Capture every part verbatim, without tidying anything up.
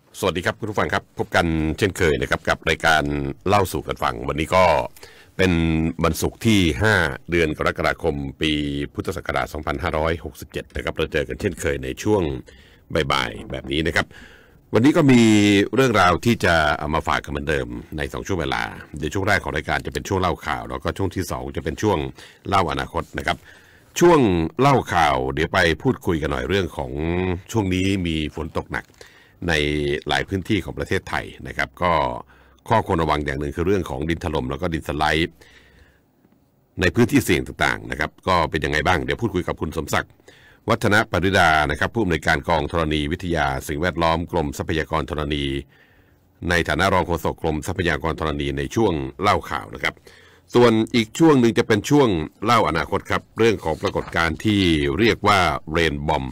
สวัสดีครับคุณผู้ฟังครับพบกันเช่นเคยนะครับกับรายการเล่าสู่กันฟังวันนี้ก็เป็นวันศุกร์ที่ห้าเดือนกรกฎาคมปีพุทธศักราชสองพันห้าร้อยหกสิบเจ็ดนะครับเราเจอกันเช่นเคยในช่วงบ่ายๆแบบนี้นะครับวันนี้ก็มีเรื่องราวที่จะเอามาฝากกันเหมือนเดิมในสองช่วงเวลาในช่วงแรกของรายการจะเป็นช่วงเล่าข่าวแล้วก็ช่วงที่สองจะเป็นช่วงเล่าอนาคตนะครับช่วงเล่าข่าวเดี๋ยวไปพูดคุยกันหน่อยเรื่องของช่วงนี้มีฝนตกหนักในหลายพื้นที่ของประเทศไทยนะครับก็ข้อควรระวังอย่างหนึ่งคือเรื่องของดินถล่มแล้วก็ดินสไลด์ในพื้นที่เสี่ยงต่างๆนะครับก็เป็นยังไงบ้างเดี๋ยวพูดคุยกับคุณสมศักดิ์วัฒนปริดานะครับผู้อำนวยการกองธรณีวิทยาสิ่งแวดล้อมกรมทรัพยากรธรณีในฐานะรองโฆษกกรมทรัพยากรธรณีในช่วงเล่าข่าวนะครับส่วนอีกช่วงหนึ่งจะเป็นช่วงเล่าอนาคตครับเรื่องของปรากฏการณ์ที่เรียกว่าเรนบอม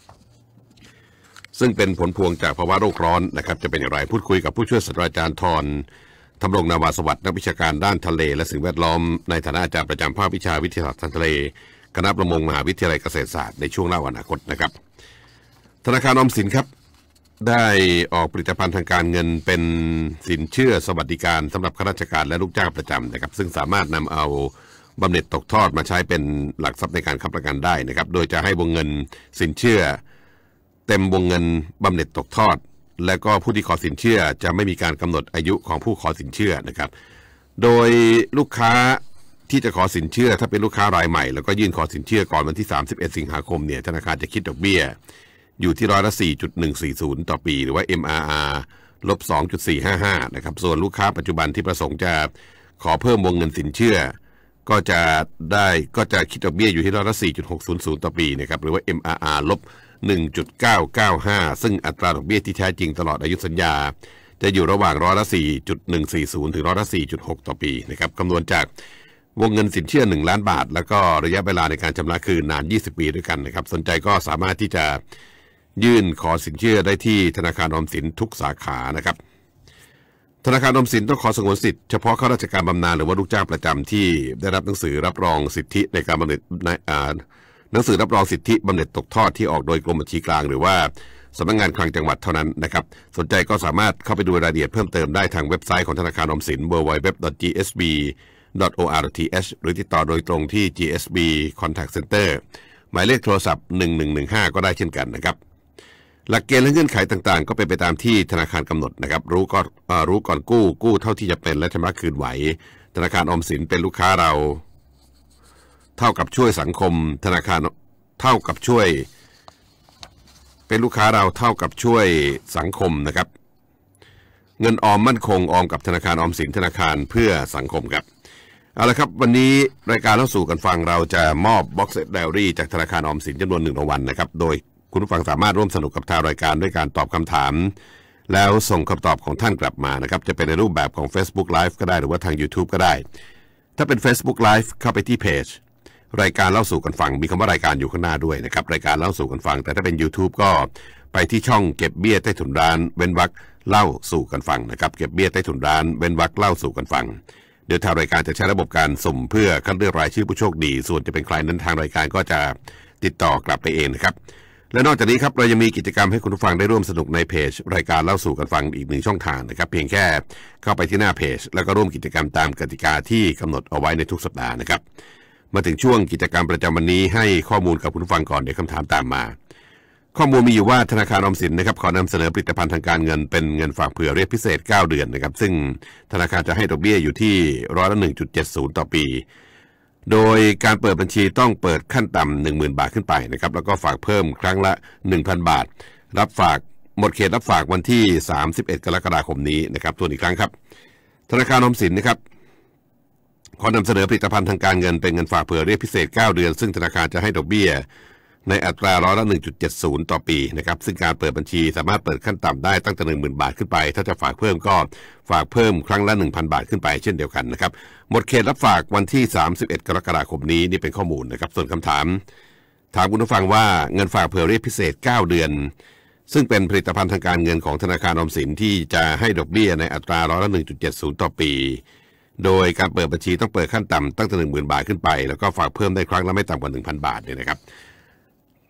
ซึ่งเป็นผลพวงจากภาวะโลกร้อนนะครับจะเป็นอย่างไรพูดคุยกับผู้ช่วยศาสตราจารย์ธรธำรงนาวาสวัสดิ์นักวิชาการด้านทะเลและสิ่งแวดล้อมในฐานะอาจารย์ประจำภาควิชาวิทยาศาสตร์ทางทะเลคณะประมงมหาวิทยาลัยเกษตรศาสตร์ในช่วงเล่าอนาคตนะครับธนาคารออมสินครับได้ออกผลิตภัณฑ์ทางการเงินเป็นสินเชื่อสวัสดิการสำหรับข้าราชการและลูกจ้างประจำนะครับซึ่งสามารถนำเอาบำเหน็จตกทอดมาใช้เป็นหลักทรัพย์ในการค้ำประกันได้นะครับโดยจะให้วงเงินสินเชื่อเต็มวงเงินบำเหน็จตกทอดและก็ผู้ที่ขอสินเชื่อจะไม่มีการกำหนดอายุของผู้ขอสินเชื่อนะครับโดยลูกค้าที่จะขอสินเชื่อถ้าเป็นลูกค้ารายใหม่แล้วก็ยื่นขอสินเชื่อก่อนวันที่สามสิบเอ็ดสิงหาคมเนี่ยธนาคารจะคิดดอกเบี้ยอยู่ที่ร้อยละ สี่จุดหนึ่งสี่ศูนย์ ต่อปีหรือว่า เอ็ม อาร์ อาร์ ลบ สองจุดสี่ห้าห้า นะครับส่วนลูกค้าปัจจุบันที่ประสงค์จะขอเพิ่มวงเงินสินเชื่อก็จะได้ก็จะคิดดอกเบี้ยอยู่ที่ร้อยละ สี่จุดหกศูนย์ศูนย์ ต่อปีนะครับหรือว่า เอ็ม อาร์ อาร์ ลบหนึ่งจุดเก้าเก้าห้า ซึ่งอัตราดอกเบี้ยที่แท้จริงตลอดอายุสัญญาจะอยู่ระหว่างร้อยละ สี่จุดหนึ่งสี่ศูนย์ ถึงร้อยละ สี่จุดหก ต่อปีนะครับคำนวณจากวงเงินสินเชื่อหนึ่งล้านบาทแล้วก็ระยะเวลาในการชำระคืนนานยี่สิบปีด้วยกันนะครับสนใจก็สามารถที่จะยื่นขอสินเชื่อได้ที่ธนาคารออมสินทุกสาขานะครับธนาคารออมสินต้องขอสงวนสิทธิ์เฉพาะข้าราชการบำนาญหรือว่าลูกจ้างประจำที่ได้รับหนังสือรับรองสิทธิในการบำเหน็จในอ่าหนังสือรับรองสิทธิบำเหน็จตกทอดที่ออกโดยกรมบัญชีกลางหรือว่าสำนักงานคลังจังหวัดเท่านั้นนะครับสนใจก็สามารถเข้าไปดูรายละเอียดเพิ่มเติมได้ทางเว็บไซต์ของธนาคารออมสิน ดับเบิลยู ดับเบิลยู ดับเบิลยู ดอท จี เอส บี ดอท โอ อาร์ ที เอช หรือติดต่อโดยตรงที่ จี เอส บี Contact Center หมายเลขโทรศัพท์หนึ่งหนึ่งหนึ่งห้าก็ได้เช่นกันนะครับหลักเกณฑ์และเงื่อนไขต่างๆก็เป็นไปตามที่ธนาคารกำหนดนะครับรู้ก่อนรู้ก่อนกู้กู้เท่าที่จะเป็นและชำระคืนไหวธนาคารออมสินเป็นลูกค้าเราเท่ากับช่วยสังคมธนาคารเท่ากับช่วยเป็นลูกค้าเราเท่ากับช่วยสังคมนะครับเงินออมมั่นคงออมกับธนาคารออมสินธนาคารเพื่อสังคมครับเอาละครับวันนี้รายการเล่าสู่กันฟังเราจะมอบบ็อกเซตไดอารี่จากธนาคารออมสินจำนวนหนึ่งรางวัลนะครับโดยคุณผู้ฟังสามารถร่วมสนุกกับทางรายการด้วยการตอบคำถามแล้วส่งคำตอบของท่านกลับมานะครับจะเป็นในรูปแบบของ Facebook Live ก็ได้หรือว่าทาง YouTube ก็ได้ถ้าเป็น Facebook Live เข้าไปที่เพจรายการเล่าสู่กันฟังมีคำว่ารายการอยู่ข้างหน้าด้วยนะครับรายการเล่าสู่กันฟังแต่ถ้าเป็น YouTube ก็ไปที่ช่องเก็บเบี้ยใต้ถุนร้านเว้นวรรคเล่าสู่กันฟังนะครับเก็บเบี้ยใต้ถุนร้านเว้นวรรคเล่าสู่กันฟังเดี๋ยวทางรายการจะใช้ระบบการสุ่มเพื่อคัดเลือกรายชื่อผู้โชคดีส่วนจะเป็นใครนั้นทางรายการก็จะติดต่อกลับไปเองนะครับและนอกจากนี้ครับเรายังมีกิจกรรมให้คุณผู้ฟังได้ร่วมสนุกในเพจรายการเล่าสู่กันฟังอีกหนึ่งช่องทางนะครับเพียงแค่เข้าไปที่หน้าเพจแล้วก็ร่วมกิจกรรมตามกติกาที่กำหนดเอาไว้ในทุกสัปดาห์นะครับมาถึงช่วงกิจกรรมประจำวันนี้ให้ข้อมูลกับคุณผู้ฟังก่อนเดี๋ยวคำถามตามมาข้อมูลมีอยู่ว่าธนาคารออมสินนะครับขอนำเสนอผลิตภัณฑ์ทางการเงินเป็นเงินฝากเผื่อเรียกพิเศษเก้าเดือนนะครับซึ่งธนาคารจะให้ดอกเบี้ยอยู่ที่ร้อยละ หนึ่งจุดเจ็ดศูนย์ ต่อปีโดยการเปิดบัญชีต้องเปิดขั้นต่ำ หนึ่งหมื่น บาทขึ้นไปนะครับแล้วก็ฝากเพิ่มครั้งละ หนึ่งพัน บาทรับฝากหมดเขตรับฝากวันที่สามสิบเอ็ดกรกฎาคมนี้นะครับทวนอีกครั้งครับธนาคารออมสินนะครับขอนำเสนอผลิตภัณฑ์ทางการเงินเป็นเงินฝากเผื่อเรียกพิเศษเก้าเดือนซึ่งธนาคารจะให้ดอกเบี้ยในอัตราร้อยละ หนึ่งจุดเจ็ดศูนย์ ต่อปีนะครับซึ่งการเปิดบัญชีสามารถเปิดขั้นต่ำได้ตั้งแต่ หนึ่งหมื่น บาทขึ้นไปถ้าจะฝากเพิ่มก็ฝากเพิ่มครั้งละ หนึ่งพัน บาทขึ้นไปเช่นเดียวกันนะครับหมดเขตรับฝากวันที่สามสิบเอ็ดกรกฎาคมนี้นี่เป็นข้อมูลนะครับส่วนคำถามถามคุณผู้ฟังว่าเงินฝากเผื่อเรียกพิเศษเก้าเดือนซึ่งเป็นผลิตภัณฑ์ทางการเงินของธนาคารออมสินที่จะให้ดอกเบี้ยในอัตราร้อยละ หนึ่งจุดเจ็ดศูนย์ ต่อปีโดยการเปิดบัญชีต้องเปิดขั้นต่ำตั้งแต่ หนึ่งหมื่น บาทขึ้นไปแล้วก็ฝากเพิ่มได้ครั้งละไม่ต่ำกว่า หนึ่งพัน บาทเนี่ยนะครับ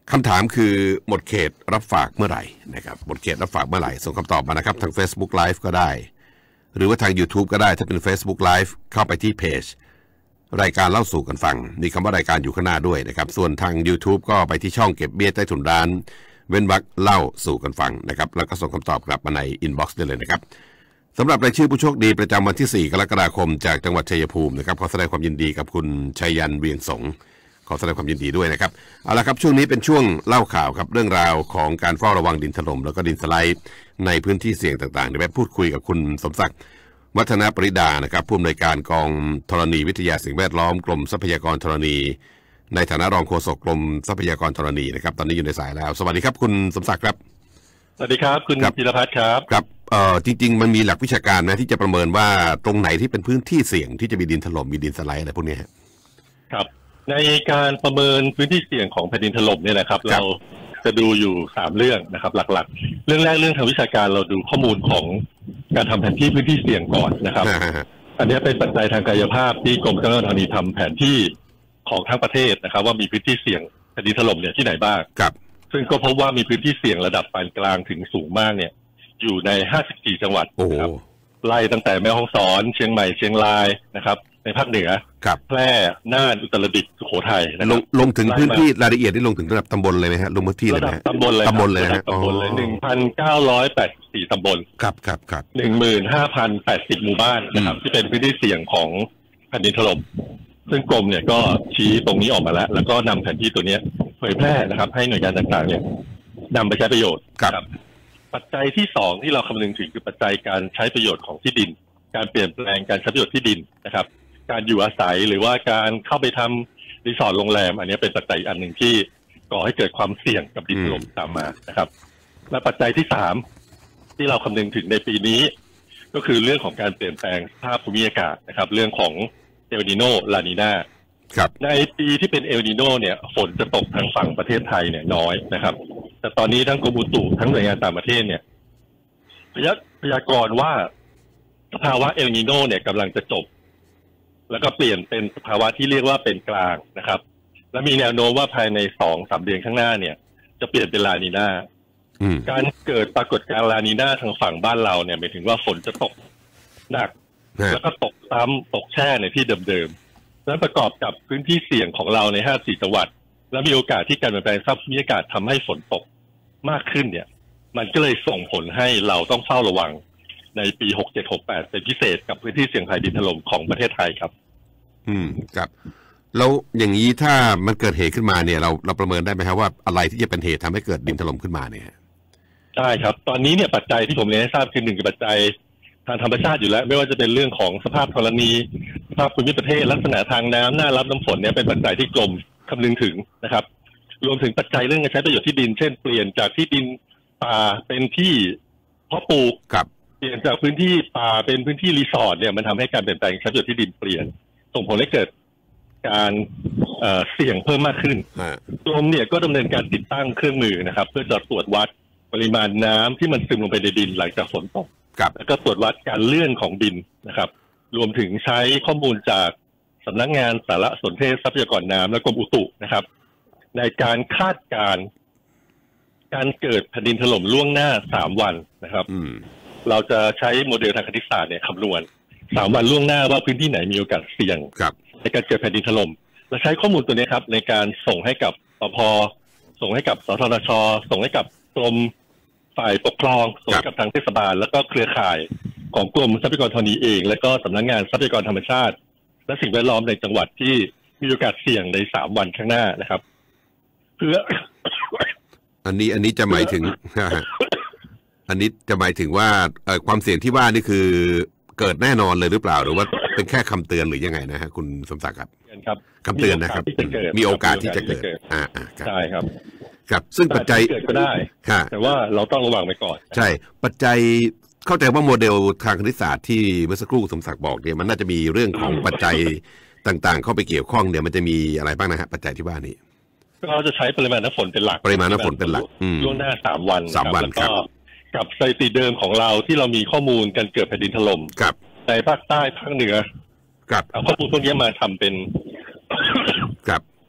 คำถามคือหมดเขตรับฝากเมื่อไหร่นะครับหมดเขตรับฝากเมื่อไหร่ส่งคำตอบมานะครับทาง Facebook Live ก็ได้หรือว่าทาง YouTube ก็ได้ถ้าเป็น Facebook Live เข้าไปที่เพจรายการเล่าสู่กันฟังมีคำว่ารายการอยู่ข้างหน้าด้วยนะครับส่วนทาง YouTube ก็ไปที่ช่องเก็บเบี้ยใต้ถุนร้านเว้นวรรคเล่าสู่กันฟังนะครับแล้วก็ส่งคำตอบกลับมาในอินบ็อกซ์ได้เลยนะครับสำหรับรายชื่อผู้โชคดีประจำวันที่สี่กรกฎาคมจากจังหวัดชัยภูมินะครับขอแสดงความยินดีกับคุณชัยยันเวียงสงขอแสดงความยินดีด้วยนะครับเอาละครับช่วงนี้เป็นช่วงเล่าข่าวครับเรื่องราวของการเฝ้าระวังดินถล่มแล้วก็ดินสไลด์ในพื้นที่เสี่ยงต่างๆเดี๋ยวไปพูดคุยกับคุณสมศักดิ์วัฒนปริดานะครับผู้อำนวยการกองธรณีวิทยาสิ่งแวดล้อมกรมทรัพยากรธรณีในฐานะรองโฆษกกรมทรัพยากรธรณีนะครับตอนนี้อยู่ในสายแล้วสวัสดีครับคุณสมศักดิ์ครับสวัสดีครับคุณธีรพัฒน์ครับครับเอ่อจริงๆมันมีหลักวิชาการนะที่จะประเมินว่าตรงไหนที่เป็นพื้นที่เสี่ยงที่จะมีดินถล่มมีดินสไลด์อะไรพวกนี้ครับในการประเมินพื้นที่เสี่ยงของแผ่นดินถล่มเนี่ยนะครับเราจะดูอยู่สามเรื่องนะครับหลักๆเรื่องแรกเรื่องทางวิชาการเราดูข้อมูลของการทำแผนที่พื้นที่เสี่ยงก่อนนะครับ อันนี้เป็นปัจจัยทางกายภาพที่กรมทรัพยากรธรณีทำแผนที่ของทั้งประเทศนะครับว่ามีพื้นที่เสี่ยงแผ่นดินถล่มเนี่ยที่ไหนบ้างซึ่งก็พบว่ามีพื้นที่เสี่ยงระดับปานกลางถึงสูงมากเนี่ยอยู่ในห้าสิบสี่จังหวัดนะครับไล่ตั้งแต่แม่ฮ่องสอนเชียงใหม่เชียงรายนะครับในภาคเหนือแพร่น่านอุตรดิตถ์สุโขทัยลงลงถึงพื้นที่รายละเอียดที่ลงถึงระดับตำบลเลยไหมฮะลงพื้นที่เลยไหมตำบลเลยตำบลเลยนะตำบลเลยหนึ่งพันเก้าร้อยแปดสิบสี่ตำบลครับครับครับหนึ่งหมื่นห้าพันแปดสิบหมู่บ้านนะครับที่เป็นพื้นที่เสี่ยงของแผ่นดินถล่มซึ่งกรมเนี่ยก็ชี้ตรงนี้ออกมาแล้วแล้วก็นำแผนที่ตัวนี้เผยแพร่นะครับให้หน่วยงานต่างๆเนี่ยนำไปใช้ประโยชน์ครับปัจจัยที่สองที่เราคำนึงถึงคือปัจจัยการใช้ประโยชน์ของที่ดินการเปลี่ยนแปลงการใช้ประโยชน์ที่ดินนะครับการอยู่อาศัยหรือว่าการเข้าไปทำรีสอร์ทโรงแรมอันนี้เป็นปัจจัยอันหนึ่งที่ก่อให้เกิดความเสี่ยงกับดินถล่มตามมานะครับและปัจจัยที่สามที่เราคำนึงถึงในปีนี้ก็คือเรื่องของการเปลี่ยนแปลงสภาพภูมิอากาศนะครับเรื่องของเอลนีโนลานีนาในปีที่เป็นเอลนีโนเนี่ยฝนจะตกทางฝั่งประเทศไทยเนี่ยน้อยนะครับแต่ตอนนี้ทั้งกรมอุตุทั้งหน่วยงานต่างประเทศเนี่ยพยากรณ์ว่าสภาวะเอลนีโนเนี่ยกำลังจะจบแล้วก็เปลี่ยนเป็นสภาวะที่เรียกว่าเป็นกลางนะครับและมีแนวโน้มว่าภายในสองสามเดือนข้างหน้าเนี่ยจะเปลี่ยนเป็นลานีนาการเกิดปรากฏการณ์ลานีนาทางฝั่งบ้านเราเนี่ยหมายถึงว่าฝนจะตกหนักแล้วก็ตกซ้ำตกแช่ในที่เดิมๆและประกอบกับพื้นที่เสี่ยงของเราในห้าสี่จังหวัดและมีโอกาสที่การเปลี่ยนแปลงสภาพภูมิอากาศทำให้ฝนตกมากขึ้นเนี่ยมันก็เลยส่งผลให้เราต้องเฝ้าระวังในปีหกเจ็ด หกแปดเป็นพิเศษกับพื้นที่เสี่ยงภัยดินถล่มของประเทศไทยครับอืมครับแล้วอย่างนี้ถ้ามันเกิดเหตุขึ้นมาเนี่ยเราเราประเมินได้ไหมครับว่าอะไรที่จะเป็นเหตุทำให้เกิดดินถล่มขึ้นมาเนี่ยใช่ครับตอนนี้เนี่ยปัจจัยที่ผมเรียนให้ทราบคือหนึ่งคือปัจจัยทางธรรมชาติอยู่แล้วไม่ว่าจะเป็นเรื่องของสภาพธรณีสภาพภูมิประเทศลักษณะทางน้ำหน้ารับน้ำฝนเนี่ยเป็นปัจจัยที่กรมคำนึงถึงนะครับรวมถึงปัจจัยเรื่องการใช้ประโยชน์ที่ดินเช่นเปลี่ยนจากที่ดินป่าเป็นที่เพาะปลูกเปลี่ยนจากพื้นที่ป่าเป็นพื้นที่รีสอร์ทเนี่ยมันทำให้การเปลี่ยนแปลงใช้ประโยชน์ที่ดินเปลี่ยนส่งผลให้เกิดการเอ่อเสี่ยงเพิ่มมากขึ้นกรมเนี่ยก็ดำเนินการติดตั้งเครื่องมือนะครับเพื่อจะตรวจวัดปริมาณน้ำที่มันซึมลงไปในดินหลังจากฝนตกแล้วก็ตรวจวัดการเลื่อนของดินนะครับรวมถึงใช้ข้อมูลจากสำนักงานสารสนเทศทรัพยากรน้ำและกรมอุตุนะครับในการคาดการณ์การเกิดแผ่นดินถล่มล่วงหน้าสามวันนะครับเราจะใช้โมเดลทางคณิตศาสตร์เนี่ยคำนวณสามวันล่วงหน้าว่าพื้นที่ไหนมีโอกาสเสี่ยงในการเกิดแผ่นดินถล่มและใช้ข้อมูลตัวนี้ครับในการส่งให้กับปภ.ส่งให้กับสททช.ส่งให้กับกรมฝ่ายปกครองส่งให้กับทางเทศบาลแล้วก็เครือข่ายของกรมทรัพยากรธรณีเองและก็สำนักงานทรัพยากรธรรมชาติและสิ่งแวดล้อมในจังหวัดที่มีโอกาสเสี่ยงในสามวันข้างหน้านะครับเพื่ออันนี้อันนี้จะหมายถึง อันนี้จะหมายถึงว่าความเสี่ยงที่ว่านี่คือเกิดแน่นอนเลยหรือเปล่าหรือว่าเป็นแค่คำเตือนหรือยังไงนะฮะคุณสมศักดิ์ครับคำเตือนนะครับมีโอกาสที่จะเกิดอ่าอ่าใช่ครับครับซึ่งปัจจัยเกิดก็ได้แต่ว่าเราต้องระวังไว้ก่อนใช่ปัจจัยเข้าใจว่าโมเดลทางคณิตศาสตร์ที่เมื่อสักครู่สมศักดิ์บอกเนี่ยมันน่าจะมีเรื่องของปัจจัยต่างๆเข้าไปเกี่ยวข้องเนี่ยมันจะมีอะไรบ้างนะฮะปัจจัยที่ว่านี้เราจะใช้ปริมาณน้ำฝนเป็นหลักปริมาณน้ำฝนเป็นหลักล่วงหน้าสามวันสามวันครับกับสถิติเดิมของเราที่เรามีข้อมูลการเกิดแผ่นดินถล่มในภาคใต้ภาคเหนือเอาข้อมูลพวกนี้มาทำเป็น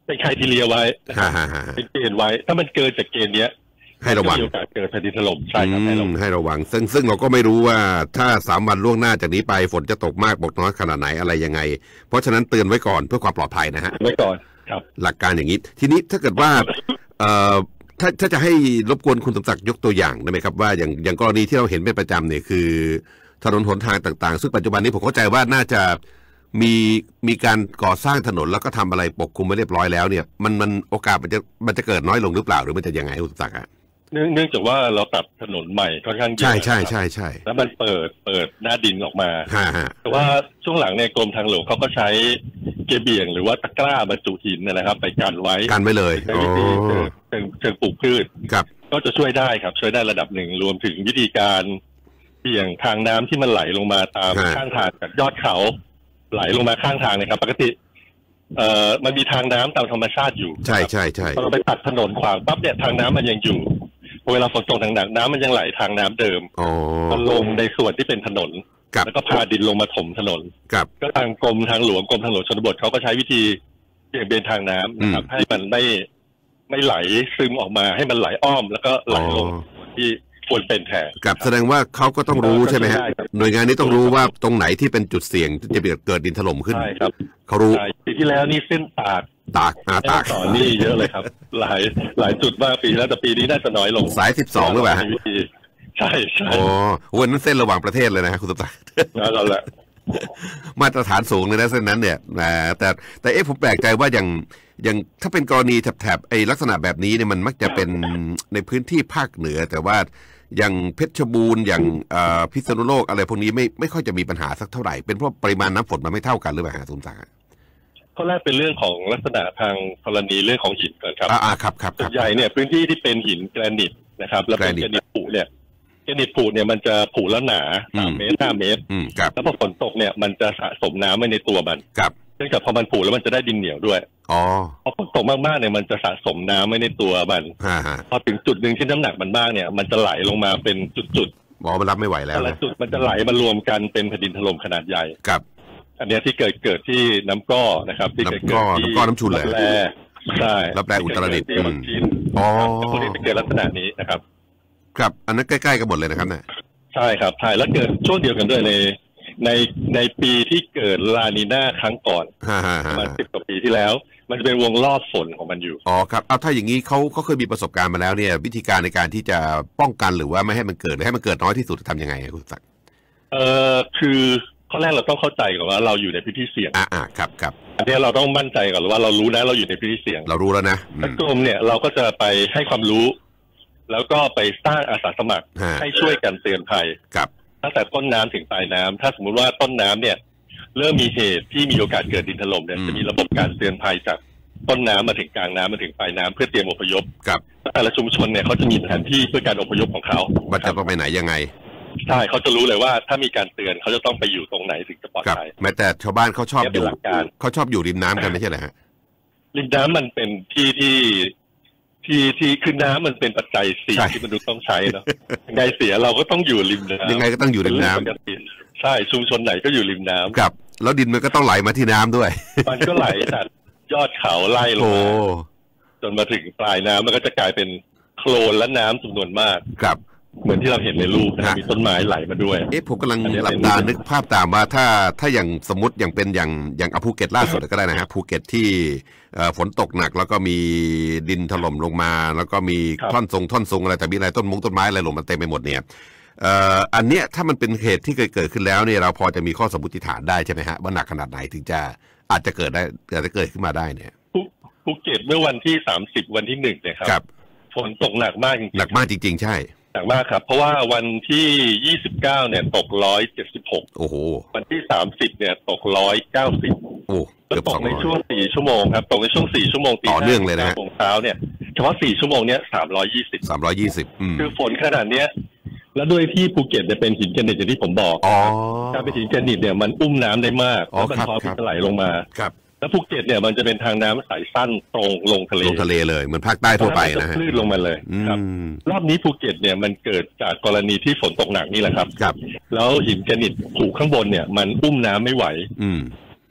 เป็นไครทีเรียไว้นะครับเป็นเกณฑ์ไว้ถ้ามันเกินจากเกณฑ์เนี้ยให้ระวังมีโอกาสเกิดแผ่นดินถล่มใช่ครับให้ระวังให้ระวังซึ่งซึ่งเราก็ไม่รู้ว่าถ้าสามวันล่วงหน้าจากนี้ไปฝนจะตกมากตกน้อยขนาดไหนอะไรยังไงเพราะฉะนั้นเตือนไว้ก่อนเพื่อความปลอดภัยนะฮะไว้ก่อนครับหลักการอย่างนี้ทีนี้ถ้าเกิดว่าเอ่อถ้าถ้าจะให้รบกวนคุณสมศักดิ์ยกตัวอย่างได้ไหมครับว่าอย่างอย่างกรณีที่เราเห็นเป็นประจำเนี่ยคือถนนหนทางต่างๆซึ่งปัจจุบันนี้ผมเข้าใจว่าน่าจะมีมีการก่อสร้างถนนแล้วก็ทำอะไรปกคลุมไว้เรียบร้อยแล้วเนี่ยมันมันโอกาสมันจะมันจะเกิดน้อยลงหรือเปล่าหรือมันจะยังไงคุณสมศักดิ์ฮะเนื่องเนื่องจากว่าเราตัดถนนใหม่ค่อนข้างเยอะใช่ใช่ใช่ใช่แล้วมันเปิดเปิดหน้าดินออกมาฮะฮะแต่ว่าช่วงหลังในกรมทางหลวงเขาก็ใช้เกเบี่ยงหรือว่าตะกร้าบรรจุหินนะครับไปกันไว้กันไว้เลยในวิธีเชิงเชิงปลูกพืชครับก็จะช่วยได้ครับช่วยได้ระดับหนึ่งรวมถึงวิธีการเบี่ยงทางน้ำที่มันไหลลงมาตามข้างทางจากยอดเขาไหลลงมาข้างทางนะครับปกติเอ่อมันมีทางน้ำตามธรรมชาติอยู่ใช่ใช่ใช่พอเราไปตัดถนนขวางปั๊บเนี่ยทางน้ำมันยังอยู่เวลาฝนตกหนักๆน้ำมันยังไหลทางน้ำเดิมมันลงในส่วนที่เป็นถนนแล้วก็พาดินลงมาถมถนนก็ทางกรมทางหลวงกรมทางหลวงชนบทเขาก็ใช้วิธีเบี่ยงเบนทางน้ำนะครับให้มันไม่ไม่ไหลซึมออกมาให้มันไหลอ้อมแล้วก็ไหลลงที่ควรเป็นแทนกับแสดงว่าเขาก็ต้องรู้ใช่ไหมฮะหน่วยงานนี้ต้องรู้ว่าตรงไหนที่เป็นจุดเสี่ยงที่จะเกิดดินถล่มขึ้นใช่ครับเขารู้ปีที่แล้วนี่เส้นตากตากอาตากต่อนี่เยอะเลยครับหลายหลายจุดมากปีแล้วแต่ปีนี้น่าจะน้อยลงสายสิบสองหรือเปล่าใช่ใช่โอ้วันนั้นเส้นระหว่างประเทศเลยนะคุณสมศักดิ์นั่นแหละมาตรฐานสูงเลยนะเส้นนั้นเนี่ยแต่แต่เอ๊ะผมแปลกใจว่าอย่างอย่างถ้าเป็นกรณีแถบๆไอ้ลักษณะแบบนี้เนี่ยมันมักจะเป็นในพื้นที่ภาคเหนือแต่ว่าอย่างเพชรบูรณ์อย่างพิษณุโลกอะไรพวกนี้ไม่ไม่ค่อยจะมีปัญหาสักเท่าไหร่เป็นเพราะปริมาณน้ำฝนมันไม่เท่ากันหรือเปล่าฮะคุณสมศักดิ์ข้อแรกเป็นเรื่องของลักษณะทางธรณีเรื่องของหินก่อนครับอ่าครับครับส่วนใหญ่เนี่ยพื้นที่ที่เป็นหินแกรนิตนะครับแล้วเป็นแกรนิตผุเนี่ยแกรนิตผุเนี่ยมันจะผุแล้วหนาสามเมตรห้าเมตรแล้วพอฝนตกเนี่ยมันจะสะสมน้ำไว้ในตัวมันเนื่องจากพอมันผุแล้วมันจะได้ดินเหนียวด้วยอ๋อพอฝนตกมากๆเนี่ยมันจะสะสมน้ำไว้ในตัวมันพอถึงจุดหนึ่งที่น้ำหนักมันมากเนี่ยมันจะไหลลงมาเป็นจุดๆอ๋อมันรับไม่ไหวแล้วแต่ละจุดมันจะไหลมารวมกันเป็นแผ่นดินถล่มขนาดใหญ่ครับอันนี้ที่เกิดเกิดที่น้ำก้อนะครับที่เกิดเกิดที่น้ำก้อน้ำชุนเลยใช่รับแรงอุตรดิตถ์อ๋อพวกนี้จะเกิดลักษณะนี้นะครับครับอันนั้นใกล้ๆกันหมดเลยนะครับเนี่ยใช่ครับใช่แล้วเกิดช่วงเดียวกันด้วยในในในปีที่เกิดลานีน่าครั้งก่อนประมาณสิบกว่าปีที่แล้วมันจะเป็นวงรอบฝนของมันอยู่อ๋อครับเอาถ้าอย่างนี้เขาเขาเคยมีประสบการณ์มาแล้วเนี่ยวิธีการในการที่จะป้องกันหรือว่าไม่ให้มันเกิดหรือให้มันเกิดน้อยที่สุดทำยังไงคุณศักดิ์เอ่อคือข้อแรกเราต้องเข้าใจก่อนว่าเราอยู่ในพื้นที่เสี่ยงอ่าอ่าครับครับอันนี้เราต้องมั่นใจก่อนว่าเรารู้นะเราอยู่ในพื้นที่เสี่ยงเรารู้แล้วนะกรมเนี่ยเราก็จะไปให้ความรู้แล้วก็ไปสร้างอาสาสมัครให้ช่วยกันเตือนภัยครับตั้งแต่ต้นน้ำถึงปลายน้ำถ้าสมมุติว่าต้นน้ำเนี่ยเริ่มมีเหตุที่มีโอกาสเกิดดินถล่มเนี่ยจะมีระบบการเตือนภัยจากต้นน้ำมาถึงกลางน้ำมาถึงปลายน้ำเพื่อเตรียมอพยพครับแต่ละชุมชนเนี่ยเขาจะมีแผนที่เพื่อการอพยพของเขาว่าจะไปไหนยังไงใช่เขาจะรู้เลยว่าถ้ามีการเตือนเขาจะต้องไปอยู่ตรงไหนถึงจะปลอดภัยแม้แต่ชาวบ้านเขาชอบอยู่เขาชอบอยู่ริมน้ำกันไม่ใช่เหรอฮะริมน้ำมันเป็นที่ที่ที่ที่คือน้ำมันเป็นปัจจัยสี่ที่มนุษย์ต้องใช้เนาะยังไงเสียเราก็ต้องอยู่ริมน้ำยังไงก็ต้องอยู่ริมน้ำใช่ชุมชนไหนก็อยู่ริมน้ำครับแล้วดินมันก็ต้องไหลมาที่น้ำด้วยมันก็ไหลจากยอดเขาไล่ลงมาจนมาถึงปลายน้ำมันก็จะกลายเป็นโคลนและน้ำจำนวนมากครับเหมือนที่เราเห็นในรูปนะมีต้นไม้ไหลมาด้วยเอ๊ะผมกำลังหลับตานึกภาพตามว่าถ้าถ้าอย่างสมมติอย่างเป็นอย่างอย่างภูเก็ตล่าสุดก็ได้นะฮะภูเก็ตที่ฝนตกหนักแล้วก็มีดินถล่มลงมาแล้วก็มีท่อนทรงท่อนทรงอะไรแต่มีอะไรต้นมงต้นไม้อะไรหล่นมาเต็มไปหมดเนี่ยอันเนี้ยถ้ามันเป็นเหตุที่เคยเกิดขึ้นแล้วเนี่ยเราพอจะมีข้อสมมติฐานได้ใช่ไหมฮะว่าหนักขนาดไหนถึงจะอาจจะเกิดได้อาจจะเกิดขึ้นมาได้เนี่ยภูเก็ตเมื่อวันที่สามสิบวันที่หนึ่งเนี่ยครับฝนตกหนักมากจริงหนักมากจริงๆใช่หนักมากครับเพราะว่าวันที่ยี่สิบเก้าเนี่ยตกร้อยเจ็ดสิบหกโอ้โหวันที่สามสิบเนี่ยตกร้อยเก้าสิบโอ้แล้วตกในช่วงสี่ชั่วโมงครับตกในช่วงสี่ชั่วโมงต่อเนื่องเลยนะโมงเช้าเนี่ยเฉพาะสี่ชั่วโมงเนี้ยสามร้อยยี่สิบสามร้อยยี่สิบคือฝนขนาดเนี้ยแล้วด้วยที่ภูเก็ตเนี่ยเป็นหินแกรนิตอย่างที่ผมบอกการเป็นหินแกรนิตเนี่ยมันอุ้มน้ำได้มากแล้วมันพอที่จะไหลลงมาครับแล้วภูเก็ตเนี่ยมันจะเป็นทางน้ำสายสั้นตรงลงทะเลลงทะเลเลยเหมือนภาคใต้ทั่วไปนะฮะคลื่นลงมาเลยครับรอบนี้ภูเก็ตเนี่ยมันเกิดจากกรณีที่ฝนตกหนักนี่แหละครับครับแล้วหินแกรนิตผูกข้างบนเนี่ยมันอุ้มน้ำไม่ไหวอืม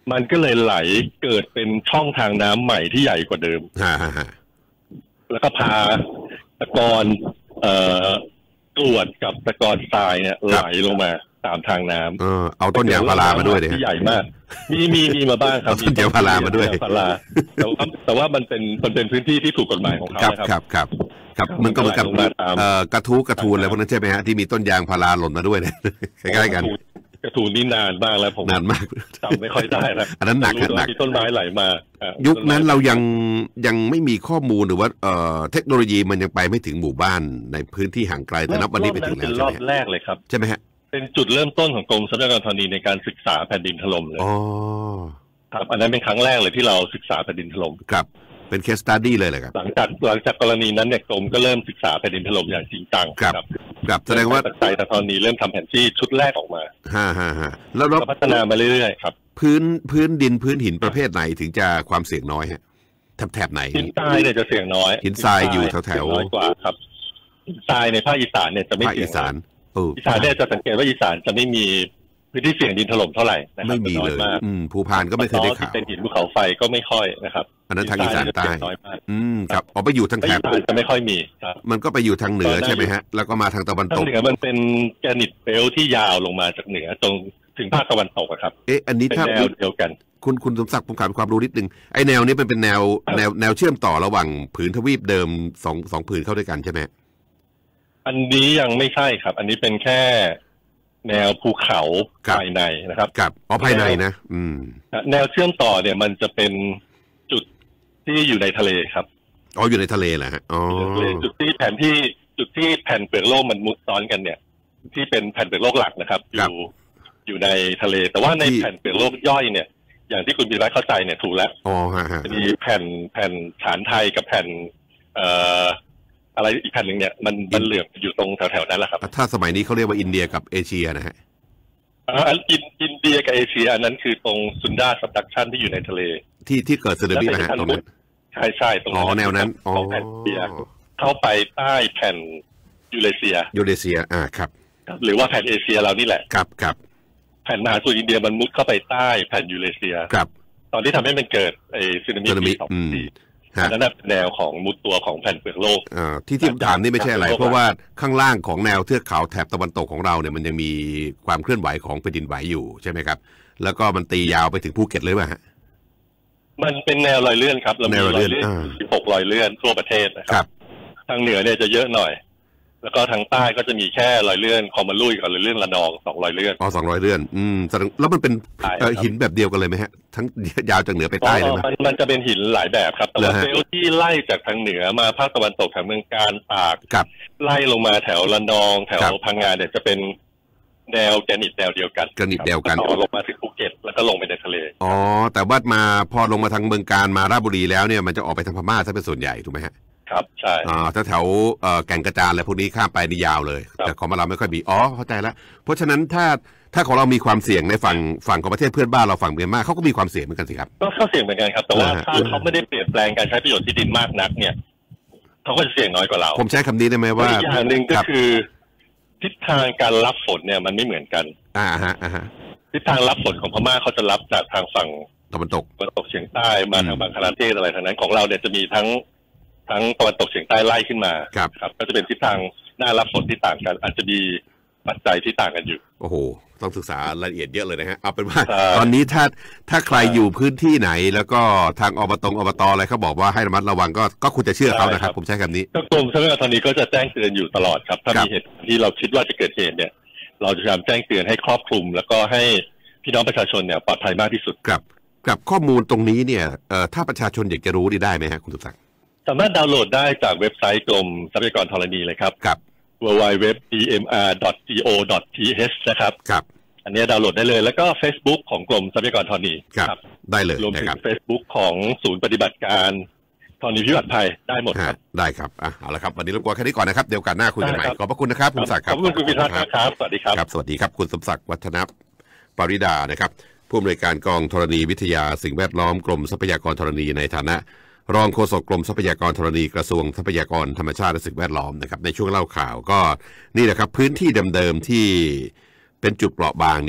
มันก็เลยไหลเกิดเป็นช่องทางน้ำใหม่ที่ใหญ่กว่าเดิมแล้วก็พาตะกอนเอ่อกรวดกับตะกอนทรายเนี่ยไหลลงมาตามทางน้ำเออเอาต้นยางพารามาด้วยเลยที่ใหญ่มากมีมีมีมาบ้างครับต้นยางพารามาด้วยพาราแต่ว่าแต่ว่ามันเป็นมันเป็นพื้นที่ที่ถูกกฎหมายของเขาครับครับครับครับมันก็เหมือนกับกระทู้กระทูนอะไรพวกนั้นใช่ไหมฮะที่มีต้นยางพาราหล่นมาด้วยเนี่ยคล้ายๆกันกระทูนนี่นานมากแล้วผมนานมากจำไม่ค่อยได้แล้วอันนั้นหนักหนักมีต้นไม้ไหลมายุคนั้นเรายังยังไม่มีข้อมูลหรือว่าเทคโนโลยีมันยังไปไม่ถึงหมู่บ้านในพื้นที่ห่างไกลแต่นับวันนี้ไปถึงแล้วเป็นรอบแรกเลยครับใช่ไหมฮะเป็นจุดเริ่มต้นของกรมทรัพยากรธรณีในการศึกษาแผ่นดินถล่มเลยอ๋อครับอันนั้นเป็นครั้งแรกเลยที่เราศึกษาแผ่นดินถล่มครับเป็นเคสสตั๊ดดี้เลยเลยครับหลังจากหลังจากกรณีนั้นเนี่ยกรมก็เริ่มศึกษาแผ่นดินถล่มอย่างจริงจังครับครับแสดงว่าปัจจัยธรณีเริ่มทำแผนที่ชุดแรกออกมาฮ่าฮ่าฮ่าแล้วเราพัฒนามาเรื่อยๆครับพื้นพื้นดินพื้นหินประเภทไหนถึงจะความเสี่ยงน้อยฮะแถบไหนหินทรายเนี่ยจะเสี่ยงน้อยหินทรายอยู่แถวแถวน้อยกว่าครับหินทรายในภาคอีสานเนี่ยจะไม่เสี่ยงอีสานอีสานเนี่ยจะสังเกตว่าอีสานจะไม่มีพื้นที่เสี่ยงดินถล่มเท่าไหร่นะครับไม่มีเลยภูพานก็ไม่เคยได้ข่าวเป็นหินภูเขาไฟก็ไม่ค่อยนะครับอันนั้นทางอีสานใต้อืมครับออกไปอยู่ทางแถบจะไม่ค่อยมีครับมันก็ไปอยู่ทางเหนือใช่ไหมฮะแล้วก็มาทางตะวันตกเหนือมันเป็นแกรนิตเบลที่ยาวลงมาจากเหนือตรงถึงภาคตะวันตกครับเอ๊ะอันนี้ถ้าแนวเดียวกันคุณคุณสมศักดิ์ผมขาดความรู้นิดนึงไอ้แนวนี้มันเป็นแนวแนวแนวเชื่อมต่อระหว่างผืนทวีปเดิมสองสองผืนเข้าด้วยกันใช่ไหมอันนี้ยังไม่ใช่ครับอันนี้เป็นแค่แนวภูเขาภายในนะครับครับอ๋อภายในนะอืมแนวเชื่อมต่อเนี่ยมันจะเป็นจุดที่อยู่ในทะเลครับอ๋ออยู่ในทะเลแหละฮะอ๋อจุดที่แผ่นที่จุดที่แผ่นเปลือกโลกมันมุดซ้อนกันเนี่ยที่เป็นแผ่นเปลือกโลกหลักนะครับอยู่อยู่ในทะเลแต่ว่าในแผ่นเปลือกโลกย่อยเนี่ยอย่างที่คุณบีรัตเข้าใจเนี่ยถูกแล้วอ๋อฮะฮะมีแผ่นแผ่นฐานไทยกับแผ่นเอ่ออะไรอีกแผ่นหนึ่งเนี่ยมันมันเหลื่อมอยู่ตรงแถวๆนั้นแหละครับถ้าสมัยนี้เขาเรียกว่าอินเดียกับเอเชียนะฮะอันอินเดียกับเอเชียอันนั้นคือตรงซุนดาซับดักชันที่อยู่ในทะเลที่ที่เกิดสึนามินะฮะตรงนั้นใช่ใช่ตรงอ๋อแนวนั้นอ๋อแผ่นเบียเข้าไปใต้แผ่นยูเรเซียยูเรเซียอ่าครับหรือว่าแผ่นเอเชียเรานี่แหละครับครับแผ่นมหาสมุทรอินเดียมันมุดเข้าไปใต้แผ่นยูเรเซียครับตอนที่ทำให้มันเกิดไอ้สึนามิปีสองพันสี่นั่นเป็นแนวของมุดตัวของแผ่นเปลือกโลกอ่าที่ที่ถามนี่ไม่ใช่อะไรเพราะว่าข้างล่างของแนวเทือกเขาแถบตะวันตกของเราเนี่ยมันยังมีความเคลื่อนไหวของแผ่นดินไหวอยู่ใช่ไหมครับแล้วก็มันตียาวไปถึงภูเก็ตเลยป่ะฮะมันเป็นแนวรอยเลื่อนครับเรามีรอยเลื่อนสิบหกรอยเลื่อนทั่วประเทศนะครับทางเหนือเนี่ยจะเยอะหน่อยแล้วก็ทางใต้ก็จะมีแค่รอยเลื่อนคอมมาลุยกับรอยเลื่อนระนองสองรอยเลื่อนอ๋อสองรอยเลื่อนอืมแล้วมันเป็นหินแบบเดียวกันเลยไหมฮะทั้งยาวจากเหนือไปใต้เลยไหมมันจะเป็นหินหลายแบบครับแต่ว่าเซลล์ที่ไล่จากทางเหนือมาภาคตะวันตกแถวเมืองกาญตากไล่ลงมาแถวระนองแถวพังงาเนี่ยจะเป็นแนวแกรนิตแนวเดียวกันแกรนิตเดียวกันลงมาถึงภูเก็ตแล้วก็ลงไปในทะเลอ๋อแต่ว่ามาพอลงมาทางเมืองกาญมาราชบุรีแล้วเนี่ยมันจะออกไปทางพม่าซะเป็นส่วนใหญ่ถูกไหมฮะครับใช่อ่าแถวแก่งกระจานอะไรพวกนี้ข้ามไปนี่ยาวเลยแต่ของเราไม่ค่อยมีอ๋อเข้าใจแล้วเพราะฉะนั้นถ้าถ้าของเรามีความเสี่ยงในฝั่งฝั่งของประเทศเพื่อนบ้านเราฝั่งเมียนมาเขาก็มีความเสี่ยงเหมือนกันสิครับก็เข้าเสี่ยงเหมือนกันครับแต่ว่าถ้าเขาไม่ได้เปลี่ยนแปลงการใช้ประโยชน์ที่ดินมากนักเนี่ยเขาก็จะเสี่ยงน้อยกว่าเราผมใช้คำนี้ได้ไหมว่าอีกอย่างหนึ่งก็คือทิศทางการรับฝนเนี่ยมันไม่เหมือนกันอ่าฮะอ่าฮะทิศทางรับฝนของพม่าเขาจะรับจากทางฝั่งตะวันตกตะวันตกเฉียงใต้มาทางบังคลาเทศอะไรทางนั้นของเราเนี่ยจะมีทั้งทั้งตะวันตกเฉียงใต้ไล่ขึ้นมาครับครับก็จะเป็นทิศทางหน้ารับฝนที่ต่างกันอาจจะมีปัจจัยที่ต่างกันอยู่โอ้โหต้องศึกษารายละเอียดเยอะเลยนะฮะเอาเป็นว่าตอนนี้ถ้าถ้าใครอยู่พื้นที่ไหนแล้วก็ทางอบตอบตอะไรเขาบอกว่าให้ระมัดระวังก็ก็คุณจะเชื่อเขานะครับผมใช้คำนี้กรมทรัพยากรธรณีก็จะแจ้งเตือนอยู่ตลอดครับถ้ามีเหตุที่เราคิดว่าจะเกิดเหตุเนี่ยเราจะพยายามแจ้งเตือนให้ครอบคลุมแล้วก็ให้พี่น้องประชาชนเนี่ยปลอดภัยมากที่สุดครับกับข้อมูลตรงนี้เนี่ยเอ่อถ้าประชาชนอยากจะรู้ได้ไหมฮะคุณสุศักดิ์สามารถดาวน์โหลดได้จากเว็บไซต์กรมทรัพยากรธรณีเลยครับครับดับเบิลยู ดับเบิลยู ดับเบิลยู ดอท ดี เอ็ม อาร์ ดอท จี โอ ดอท ที เอช นะครับครับอันนี้ดาวน์โหลดได้เลยแล้วก็ Facebook ของกรมทรัพยากรธรณีครับได้เลยรวมถึง Facebook ของศูนย์ปฏิบัติการธรณีพิบัติภัยได้หมดครับได้ครับอ่ะเอาละครับวันนี้รบกวนแค่นี้ก่อนนะครับเดี๋ยวกันหน้าคุยกันใหม่ขอบพระคุณนะครับคุณศักดิ์ครับขอบคุณคุณพิทักษ์ครับสวัสดีครับครับสวัสดีครับคุณสมศักดิ์วัฒนปริดานะครับผู้อำนวยการกองธรณีวิทยาสิ่งแวดล้อมกรมทรัพยากรธรณีในฐานะรองโฆษกกรมทรัพยากรธรณีกระทรวงทรัพยากรธรรมชาติและสิ่งแวดล้อมนะครับในช่วงเล่าข่าวก็นี่แหละครับพื้นที่เดิมๆที่เป็นจุดเปราะบางเนี่ย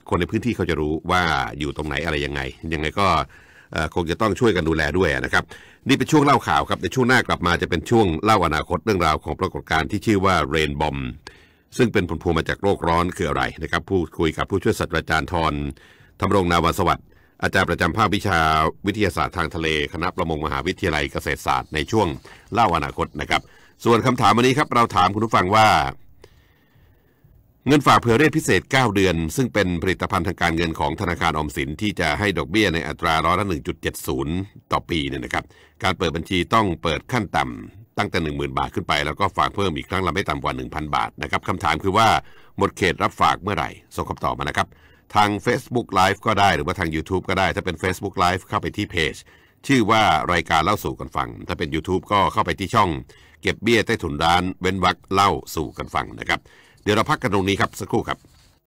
คนในพื้นที่เขาจะรู้ว่าอยู่ตรงไหนอะไรยังไงยังไงก็คงจะต้องช่วยกันดูแลด้วยนะครับนี่เป็นช่วงเล่าข่าวครับในช่วงหน้ากลับมาจะเป็นช่วงเล่าอนาคตเรื่องราวของปรากฏการณ์ที่ชื่อว่าเรนบอมซึ่งเป็นผลพวงมาจากโลกร้อนคืออะไรนะครับพูดคุยกับผู้ช่วยศาสตราจารย์ธรธำรงนาวาสวัสดิ์อาจารย์ประจำภาควิชาวิทยาศาสตร์ทางทะเลคณะประมงมหาวิทยาลัยเกษตรศาสตร์ในช่วงเล่าอนาคตนะครับส่วนคำถามวันนี้ครับเราถามคุณผู้ฟังว่าเงินฝากเผื่อเรียกพิเศษเก้าเดือนซึ่งเป็นผลิตภัณฑ์ทางการเงินของธนาคารออมสินที่จะให้ดอกเบี้ยในอัตราร้อยละ หนึ่งจุดเจ็ดศูนย์ ต่อปีเนี่ยนะครับการเปิดบัญชีต้องเปิดขั้นต่ำตั้งแต่ หนึ่งหมื่น บาทขึ้นไปแล้วก็ฝากเพิ่มอีกครั้งละไม่ต่ำกว่า หนึ่งพัน บาทนะครับคำถามคือว่าหมดเขตรับฝากเมื่อไหร่ส่งคำตอบมานะครับทาง Facebook Live ก็ได้หรือว่าทาง YouTube ก็ได้ถ้าเป็น Facebook Live เข้าไปที่เพจชื่อว่ารายการเล่าสู่กันฟังถ้าเป็น YouTube ก็เข้าไปที่ช่องเก็บเบี้ยใต้ถุนร้านเว้นวรรคเล่าสู่กันฟังนะครับเดี๋ยวเราพักกันตรงนี้ครับสักครู่ครับ